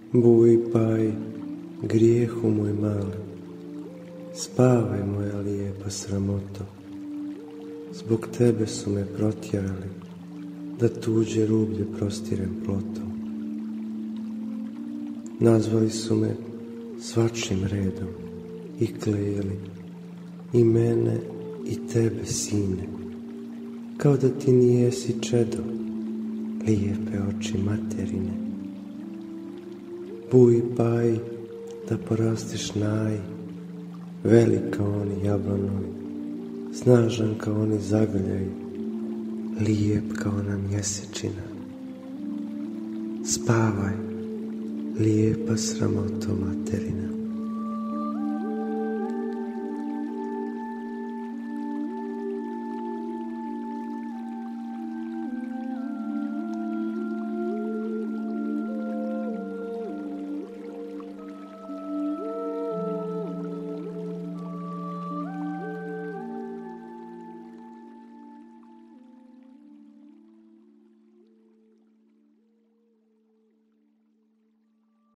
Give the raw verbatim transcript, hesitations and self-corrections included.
Buj paj, grijehu moj mali, spavaj moja lijepa sramoto. Zbog tebe su me protjerali, da tuđe rublje prostirem plotom. Nazvali su me svačim redom i klejeli, i mene i tebe, sine, kao da ti nijesi čedo, lijepe oči materine. Buj paj, da porasteš naj, velik kao oni jablanovi, snažan kao oni zagrljaj, lijep kao ona mjesečina. Spavaj, lijepa sramoto materina.